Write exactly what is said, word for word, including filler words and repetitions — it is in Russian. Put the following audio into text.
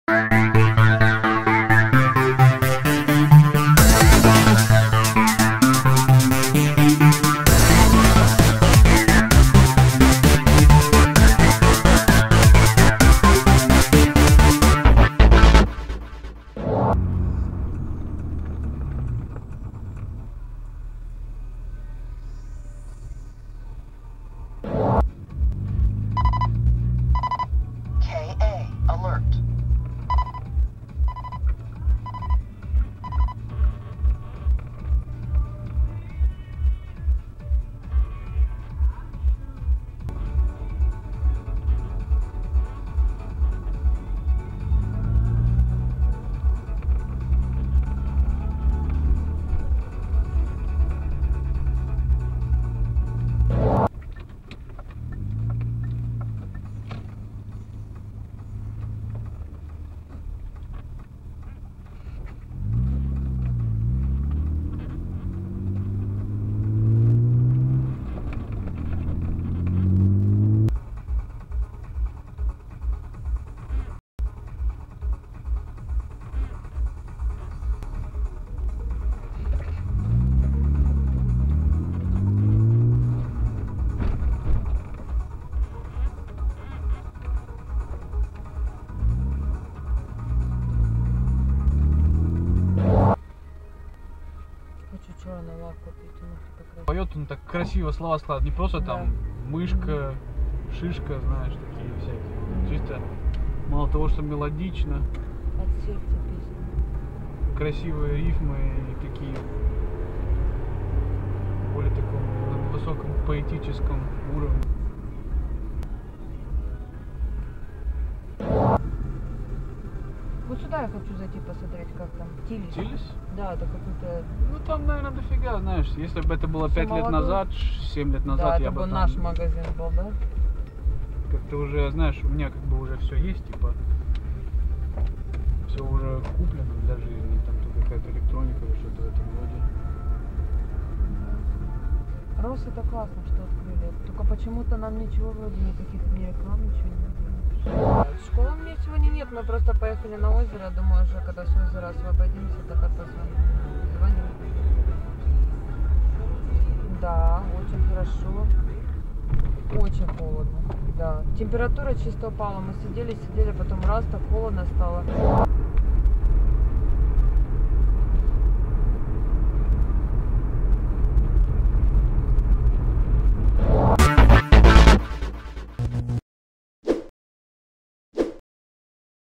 Поет он так красиво слова складывает, не просто Да. там мышка, шишка, знаешь, такие всякие. Чисто мало того, что мелодично, От сердца песня. красивые рифмы и такие более таком на высоком поэтическом уровне. Вот сюда я хочу зайти посмотреть, как там. Тилис. Тилис? Да, это какой-то. Ну там, наверное, дофига, знаешь, если бы это было Всё пять лет молодое. назад, семь лет назад, Да, я это бы бы там наш магазин был, да? как-то уже, знаешь, у меня как бы уже все есть, типа все уже куплено для жизни, там тут какая-то электроника или что-то в этом роде. Рос, это классно, что открыли. Только почему-то нам ничего вроде никаких ни реклам, ничего не было. Школы у меня сегодня нет, мы просто поехали на озеро. Думаю, уже когда с озера освободимся, так и позвоним. Звоним. Да, очень хорошо. Очень холодно. Да. Температура чисто упала. Мы сидели, сидели, потом раз так холодно стало.